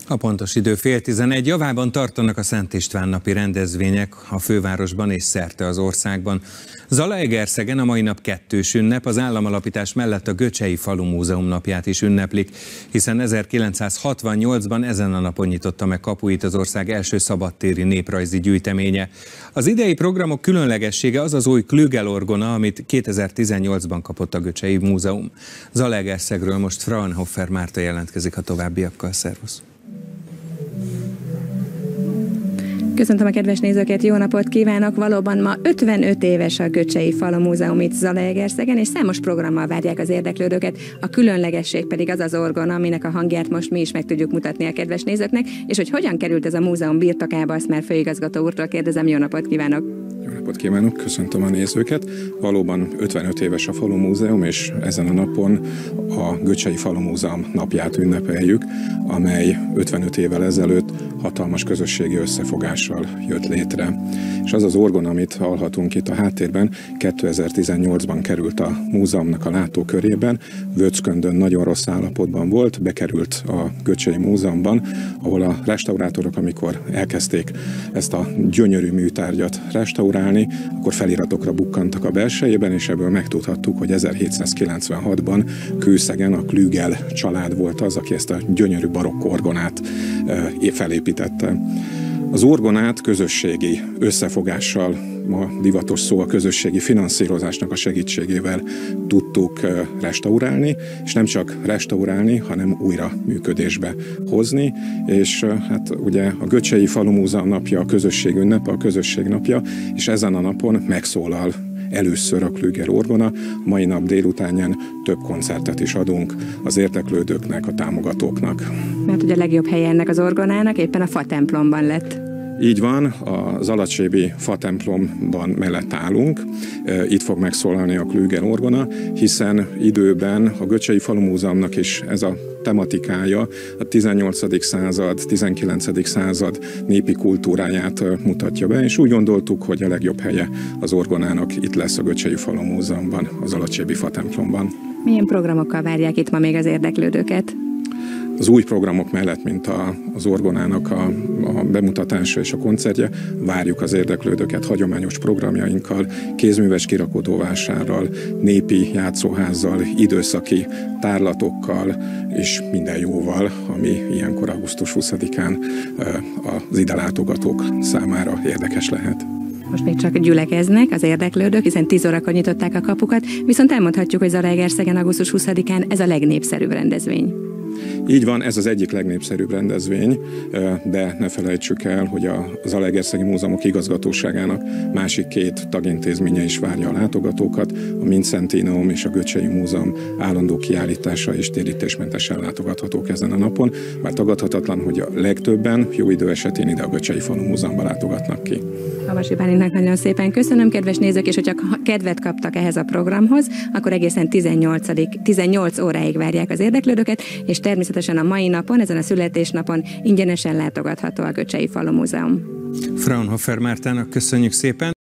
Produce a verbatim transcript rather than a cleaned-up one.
A pontos idő fél tizenegy, javában tartanak a Szent István napi rendezvények a fővárosban és szerte az országban. Zalaegerszegen a mai nap kettős ünnep, az államalapítás mellett a Göcsei Falu Múzeum napját is ünneplik, hiszen ezerkilencszázhatvannyolcban ezen a napon nyitotta meg kapuit az ország első szabadtéri néprajzi gyűjteménye. Az idei programok különlegessége az az új Klügel-orgona, amit kétezer-tizennyolcban kapott a Göcsei Múzeum. Zalaegerszegről most Fraunhofer Márta jelentkezik a továbbiakkal. Szervusz! Köszöntöm a kedves nézőket, jó napot kívánok! Valóban ma ötvenöt éves a Göcsei Falu Múzeum itt Zalaegerszegen, és számos programmal várják az érdeklődőket. A különlegesség pedig az az orgona, aminek a hangját most mi is meg tudjuk mutatni a kedves nézőknek, és hogy hogyan került ez a múzeum birtokába, azt már főigazgató úrtól kérdezem. Jó napot kívánok! Jó napot kívánok, köszöntöm a nézőket. Valóban ötvenöt éves a Falu Múzeum, és ezen a napon a Göcsei Falu Múzeum napját ünnepeljük, amely ötvenöt évvel ezelőtt hatalmas közösségi összefogással jött létre. És az az orgona, amit hallhatunk itt a háttérben, kétezer-tizennyolcban került a múzeumnak a látókörében, Vöcköndön nagyon rossz állapotban volt, bekerült a Göcsei Múzeumban, ahol a restaurátorok, amikor elkezdték ezt a gyönyörű műtárgyat restaurálni, akkor feliratokra bukkantak a belsejében, és ebből megtudhattuk, hogy ezerhétszázkilencvenhatban Kőszegen a Klügel család volt az, aki ezt a gyönyörű barokk orgonát felépítette. Az orgonát közösségi összefogással, ma divatos szó a közösségi finanszírozásnak a segítségével tudtuk restaurálni, és nem csak restaurálni, hanem újra működésbe hozni, és hát ugye a Göcsei Falu Múzeum napja a közösség ünnepe, a közösség napja, és ezen a napon megszólal először a Klügel orgona. A mai nap délutánján több koncertet is adunk az érdeklődőknek, a támogatóknak. Mert ugye a legjobb helye ennek az orgonának éppen a fatemplomban lett. Így van, a Zalacsébi fatemplomban mellett állunk. Itt fog megszólalni a Klügel orgona, hiszen időben a Göcsei Falu Múzeumnak is ez a tematikája a tizennyolcadik század, tizenkilencedik század népi kultúráját mutatja be, és úgy gondoltuk, hogy a legjobb helye az orgonának itt lesz a Göcsei Falu Múzeumban, az Zalacsébi fatemplomban. Milyen programokkal várják itt ma még az érdeklődőket? Az új programok mellett, mint a, az orgonának a, a bemutatása és a koncertje, várjuk az érdeklődőket hagyományos programjainkkal, kézműves kirakodóvásárral, népi játszóházzal, időszaki tárlatokkal és minden jóval, ami ilyenkor augusztus huszadikán az ide látogatók számára érdekes lehet. Most még csak gyülekeznek az érdeklődők, hiszen tíz órakor nyitották a kapukat, viszont elmondhatjuk, hogy Zalaegerszegen augusztus huszadikán ez a legnépszerűbb rendezvény. Így van, ez az egyik legnépszerűbb rendezvény, de ne felejtsük el, hogy a Zalaegerszegi Múzeumok igazgatóságának másik két tagintézménye is várja a látogatókat, a Mindszenténium és a Göcsei Múzeum állandó kiállítása és térítésmentesen látogathatók ezen a napon, bár tagadhatatlan, hogy a legtöbben jó idő esetén ide a Göcsei Falu Múzeumba látogatnak ki. Havasi Bálintnak nagyon szépen köszönöm, kedves nézők, és hogyha kedvet kaptak ehhez a programhoz, akkor egészen tizennyolc óráig várják az érdeklődőket, és természetesen a mai napon, ezen a születésnapon ingyenesen látogatható a Göcsei Falu Múzeum. Fraunhofer Mártának köszönjük szépen!